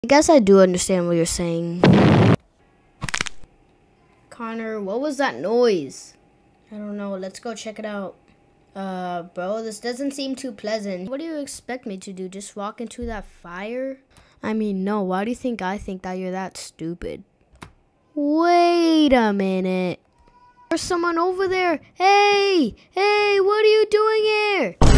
I guess I do understand what you're saying. Connor, what was that noise? I don't know. Let's go check it out. Bro, this doesn't seem too pleasant. What do you expect me to do? Just walk into that fire? I mean, no. Why do you think I think that you're that stupid? Wait a minute. There's someone over there. Hey, what are you doing here?